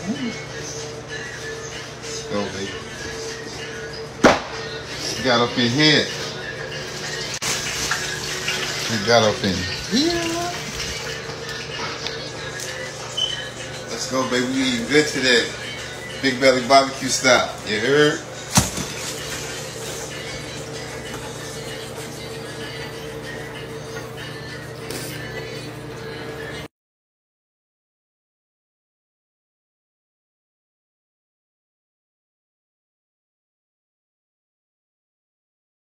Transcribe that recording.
Let's go, baby. You got up in here. You got up in here. Let's go, baby. We eating good today. Big Belly barbecue style. You heard?